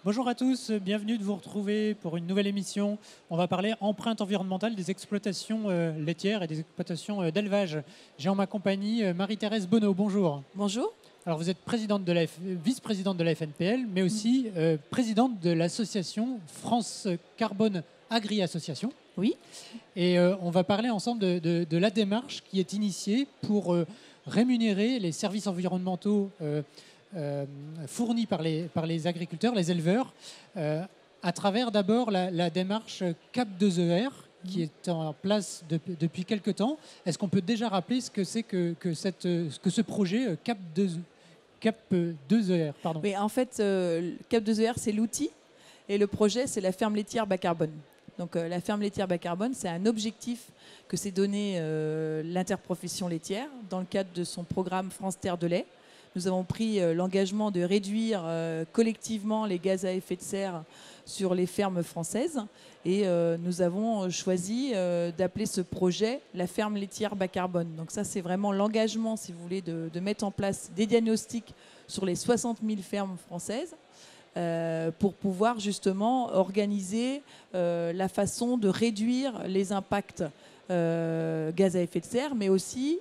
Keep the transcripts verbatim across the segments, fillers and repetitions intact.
Bonjour à tous, bienvenue de vous retrouver pour une nouvelle émission. On va parler empreinte environnementale des exploitations euh, laitières et des exploitations euh, d'élevage. J'ai en ma compagnie euh, Marie-Thérèse Bonneau. Bonjour. Bonjour. Alors vous êtes présidente de la F- vice-présidente de la F N P L, mais aussi euh, présidente de l'association France Carbone Agri Association. Oui. Et euh, on va parler ensemble de, de- de la démarche qui est initiée pour euh, rémunérer les services environnementaux euh, euh, fournis par les, par les agriculteurs, les éleveurs, euh, à travers d'abord la, la démarche CAP deux E R qui est en place de- depuis quelques temps. Est-ce qu'on peut déjà rappeler ce que c'est que, que, cette, que ce projet euh, CAP deux, CAP deux E R pardon. Mais en fait, euh, CAP deux E R, c'est l'outil et le projet, c'est la ferme laitière bas carbone. Donc euh, la ferme laitière bas carbone, c'est un objectif que s'est donné euh, l'interprofession laitière dans le cadre de son programme France Terre de lait. Nous avons pris euh, l'engagement de réduire euh, collectivement les gaz à effet de serre sur les fermes françaises et euh, nous avons choisi euh, d'appeler ce projet la ferme laitière bas carbone. Donc ça, c'est vraiment l'engagement, si vous voulez, de, de mettre en place des diagnostics sur les soixante mille fermes françaises euh, pour pouvoir justement organiser euh, la façon de réduire les impacts euh, gaz à effet de serre, mais aussi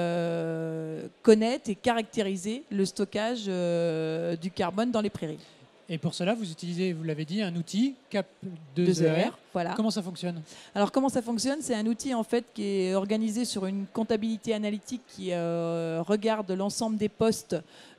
euh, connaître et caractériser le stockage euh, du carbone dans les prairies. Et pour cela, vous utilisez, vous l'avez dit, un outil CAP deux deux E E R. R, voilà. Comment ça fonctionne? Alors comment ça fonctionne? C'est un outil en fait qui est organisé sur une comptabilité analytique qui euh, regarde l'ensemble des postes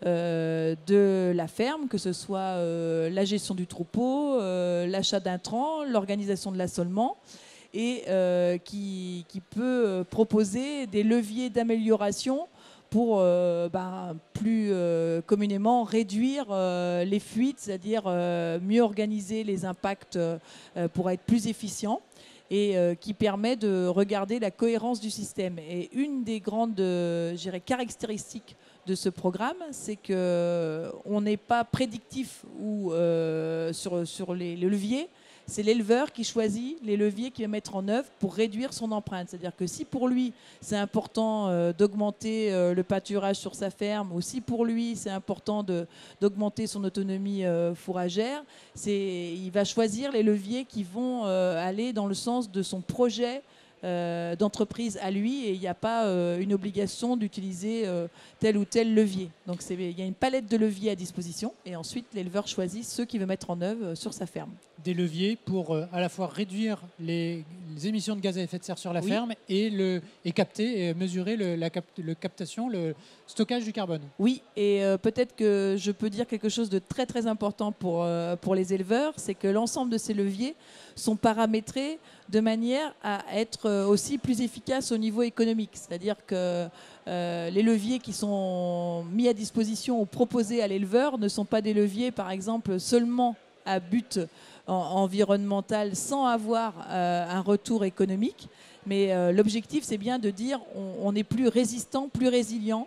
euh, de la ferme, que ce soit euh, la gestion du troupeau, euh, l'achat d'intrants, l'organisation de l'assolement, et euh, qui, qui peut proposer des leviers d'amélioration pour euh, ben, plus euh, communément réduire euh, les fuites, c'est-à-dire euh, mieux organiser les impacts euh, pour être plus efficient et euh, qui permet de regarder la cohérence du système. Et une des grandes euh, je dirais, caractéristiques de ce programme, c'est qu'on n'est pas prédictif ou, euh, sur, sur les, les leviers. C'est l'éleveur qui choisit les leviers qu'il va mettre en œuvre pour réduire son empreinte. C'est-à-dire que si pour lui, c'est important euh, d'augmenter euh, le pâturage sur sa ferme, ou si pour lui, c'est important de, d'augmenter son autonomie euh, fourragère, c'est, il va choisir les leviers qui vont euh, aller dans le sens de son projet euh, d'entreprise à lui, et il n'y a pas euh, une obligation d'utiliser euh, tel ou tel levier. Donc c'est, il y a une palette de leviers à disposition, et ensuite l'éleveur choisit ceux qu'il veut mettre en œuvre euh, sur sa ferme. Des leviers pour euh, à la fois réduire les, les émissions de gaz à effet de serre sur la Oui. ferme et, le, et capter et mesurer le, la cap, le captation, le stockage du carbone. Oui, et euh, peut-être que je peux dire quelque chose de très très important pour, euh, pour les éleveurs, c'est que l'ensemble de ces leviers sont paramétrés de manière à être euh, aussi plus efficaces au niveau économique. C'est-à-dire que euh, les leviers qui sont mis à disposition ou proposés à l'éleveur ne sont pas des leviers, par exemple, seulement à but en, environnemental sans avoir euh, un retour économique. Mais euh, l'objectif, c'est bien de dire on, on est plus résistant, plus résilient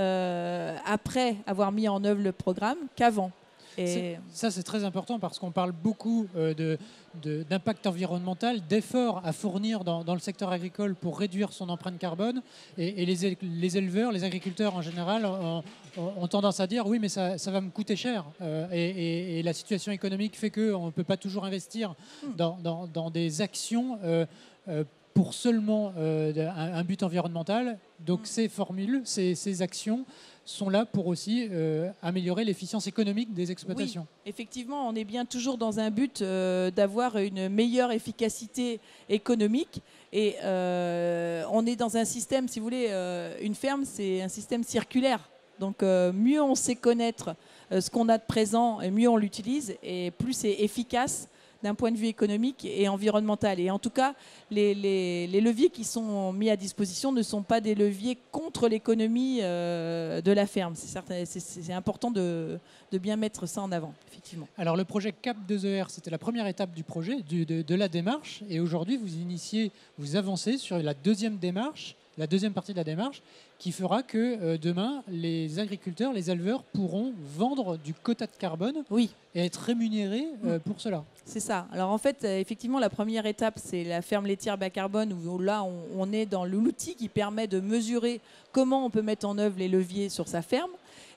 euh, après avoir mis en œuvre le programme qu'avant. Et C'est- Ça, c'est très important parce qu'on parle beaucoup euh, de, de- d'impact environnemental, d'efforts à fournir dans, dans le secteur agricole pour réduire son empreinte carbone. Et, et les, éle- les éleveurs, les agriculteurs en général, ont, ont- ont tendance à dire oui, mais ça, ça va me coûter cher. Euh, et, et- et la situation économique fait qu'on ne peut pas toujours investir dans, dans- dans des actions euh, euh, pour seulement euh, un, un but environnemental. Donc ces formules, ces, ces actions sont là pour aussi euh, améliorer l'efficience économique des exploitations. Oui, effectivement, on est bien toujours dans un but euh, d'avoir une meilleure efficacité économique. Et euh, on est dans un système, si vous voulez, euh, une ferme, c'est un système circulaire. Donc euh, mieux on sait connaître euh, ce qu'on a de présent, et mieux on l'utilise, et plus c'est efficace d'un point de vue économique et environnemental. Et en tout cas, les, les, les leviers qui sont mis à disposition ne sont pas des leviers contre l'économie euh, de la ferme. C'est, certain, c'est, c'est important de, de bien mettre ça en avant, effectivement. Alors le projet CAP deux E R, c'était la première étape du projet, du- de, de la démarche. Et aujourd'hui, vous initiez, vous avancez sur la deuxième démarche, la deuxième partie de la démarche, qui fera que euh, demain, les agriculteurs, les éleveurs pourront vendre du quota de carbone Oui. et être rémunérés euh, pour cela. C'est ça. Alors en fait, euh, effectivement, la première étape, c'est la ferme laitière bas carbone, où là, on, on est dans l'outil qui permet de mesurer comment on peut mettre en œuvre les leviers sur sa ferme.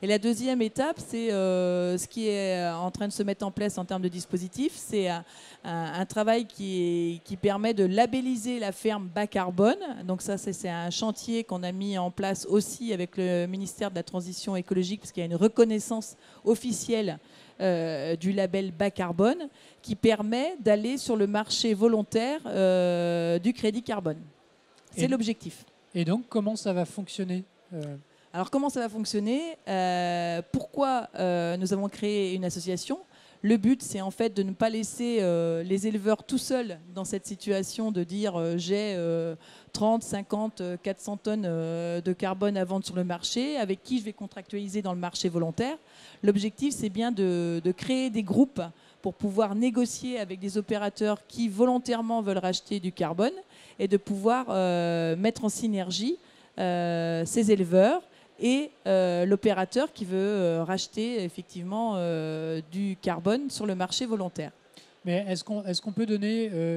Et la deuxième étape, c'est euh, ce qui est en train de se mettre en place en termes de dispositifs. C'est un, un, un travail qui, est, qui permet de labelliser la ferme bas carbone. Donc ça, c'est un chantier qu'on a mis en place aussi avec le ministère de la Transition écologique, parce qu'il y a une reconnaissance officielle euh, du label bas carbone qui permet d'aller sur le marché volontaire euh, du crédit carbone. C'est l'objectif. Et donc, comment ça va fonctionner euh... Alors, comment ça va fonctionner euh, Pourquoi euh, nous avons créé une association? Le but, c'est en fait de ne pas laisser euh, les éleveurs tout seuls dans cette situation de dire euh, j'ai euh, trente, cinquante, quatre cents tonnes euh, de carbone à vendre sur le marché, avec qui je vais contractualiser dans le marché volontaire. L'objectif, c'est bien de, de créer des groupes pour pouvoir négocier avec des opérateurs qui volontairement veulent racheter du carbone et de pouvoir euh, mettre en synergie euh, ces éleveurs et euh, l'opérateur qui veut euh, racheter effectivement euh, du carbone sur le marché volontaire. Mais est-ce qu'on est-ce qu'on peut donner euh,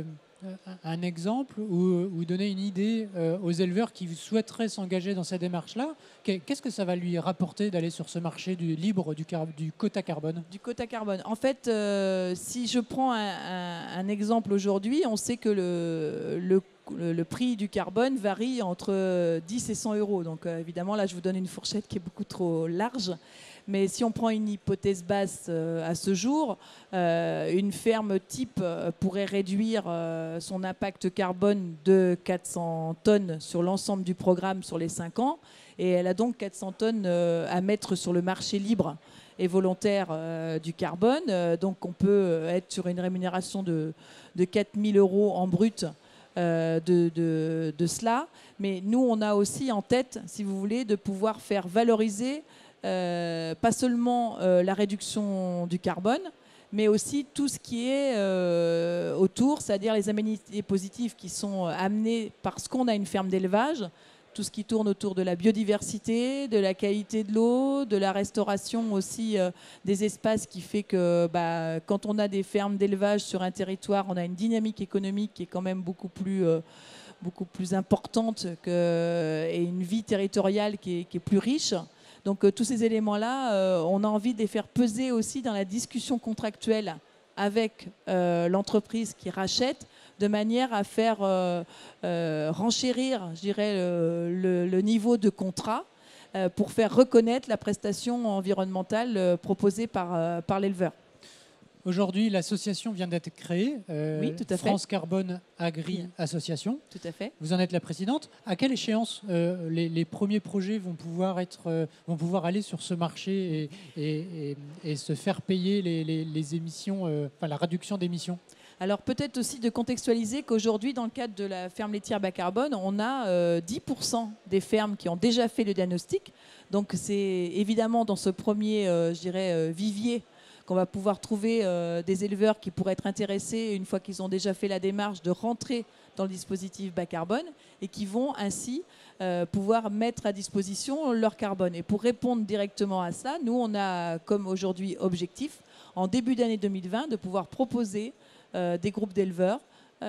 un exemple ou, ou donner une idée euh, aux éleveurs qui souhaiteraient s'engager dans cette démarche-là? Qu'est-ce que ça va lui rapporter d'aller sur ce marché du libre du, car, du quota carbone? Du quota carbone. En fait, euh, si je prends un, un, un exemple aujourd'hui, on sait que le, le Le, le prix du carbone varie entre dix et cent euros. Donc euh, évidemment, là, je vous donne une fourchette qui est beaucoup trop large. Mais si on prend une hypothèse basse euh, à ce jour, euh, une ferme type euh, pourrait réduire euh, son impact carbone de quatre cents tonnes sur l'ensemble du programme sur les cinq ans. Et elle a donc quatre cents tonnes euh, à mettre sur le marché libre et volontaire euh, du carbone. Euh, donc on peut être sur une rémunération de, de quatre mille euros en brut Euh, de, de, de cela. Mais nous, on a aussi en tête, si vous voulez, de pouvoir faire valoriser euh, pas seulement euh, la réduction du carbone, mais aussi tout ce qui est euh, autour, c'est-à-dire les aménités positives qui sont amenées parce qu'on a une ferme d'élevage, tout ce qui tourne autour de la biodiversité, de la qualité de l'eau, de la restauration aussi euh, des espaces, qui fait que bah, quand on a des fermes d'élevage sur un territoire, on a une dynamique économique qui est quand même beaucoup plus, euh, beaucoup plus importante que, et une vie territoriale qui est, qui est plus riche. Donc euh, tous ces éléments-là, euh, on a envie de les faire peser aussi dans la discussion contractuelle avec euh, l'entreprise qui rachète, de manière à faire euh, euh, renchérir, je dirais, le, le, le niveau de contrat euh, pour faire reconnaître la prestation environnementale euh, proposée par, euh, par l'éleveur. Aujourd'hui, l'association vient d'être créée, euh, oui, tout à fait. France Carbone Agri oui. Association. Tout à fait. Vous en êtes la présidente. À quelle échéance euh, les, les premiers projets vont pouvoir, être, euh, vont pouvoir aller sur ce marché et, et, et, et se faire payer les, les, les émissions, euh, enfin la réduction d'émissions? Alors peut-être aussi de contextualiser qu'aujourd'hui, dans le cadre de la ferme laitière bas carbone, on a euh, dix pour cent des fermes qui ont déjà fait le diagnostic. Donc c'est évidemment dans ce premier, euh, je dirais, euh, vivier qu'on va pouvoir trouver euh, des éleveurs qui pourraient être intéressés, une fois qu'ils ont déjà fait la démarche, de rentrer dans le dispositif bas carbone et qui vont ainsi euh, pouvoir mettre à disposition leur carbone. Et pour répondre directement à ça, nous, on a comme aujourd'hui objectif, en début d'année deux mille vingt, de pouvoir proposer euh, des groupes d'éleveurs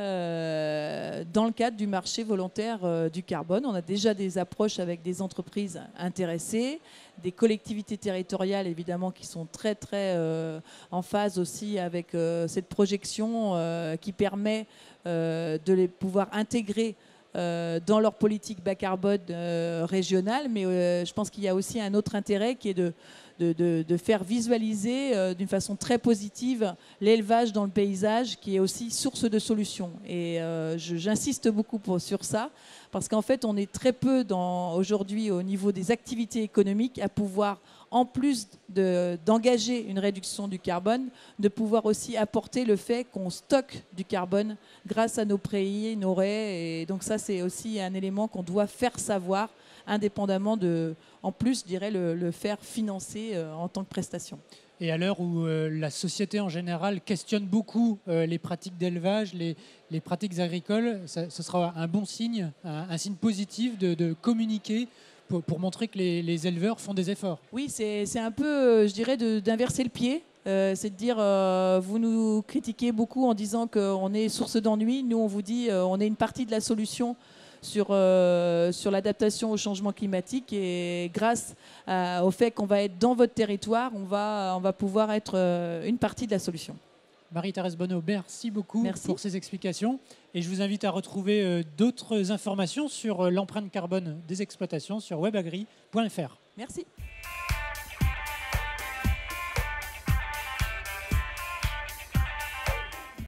Euh, dans le cadre du marché volontaire euh, du carbone. On a déjà des approches avec des entreprises intéressées, des collectivités territoriales évidemment qui sont très très euh, en phase aussi avec euh, cette projection euh, qui permet euh, de les pouvoir intégrer euh, dans leur politique bas carbone euh, régionale. Mais euh, je pense qu'il y a aussi un autre intérêt qui est de De, de, de faire visualiser euh, d'une façon très positive l'élevage dans le paysage, qui est aussi source de solutions. Et euh, j'insiste beaucoup pour, sur ça, parce qu'en fait, on est très peu aujourd'hui au niveau des activités économiques à pouvoir, en plus d'engager de, une réduction du carbone, de pouvoir aussi apporter le fait qu'on stocke du carbone grâce à nos prairies, nos raies. Et donc ça, c'est aussi un élément qu'on doit faire savoir, indépendamment de, en plus, je dirais, le, le faire financer euh, en tant que prestation. Et à l'heure où euh, la société en général questionne beaucoup euh, les pratiques d'élevage, les, les pratiques agricoles, ça, ce sera un bon signe, un, un signe positif de, de communiquer pour, pour montrer que les, les éleveurs font des efforts. Oui, c'est un peu, je dirais, d'inverser le pied. Euh, c'est de dire, euh, vous nous critiquez beaucoup en disant qu'on est source d'ennui. Nous, on vous dit, euh, on est une partie de la solution sur, euh, sur l'adaptation au changement climatique. Et grâce à, au fait qu'on va être dans votre territoire, on va, on va pouvoir être euh, une partie de la solution. Marie-Thérèse Bonneau, merci beaucoup Merci. pour ces explications. Et je vous invite à retrouver euh, d'autres informations sur euh, l'empreinte carbone des exploitations sur webagri point F R. Merci.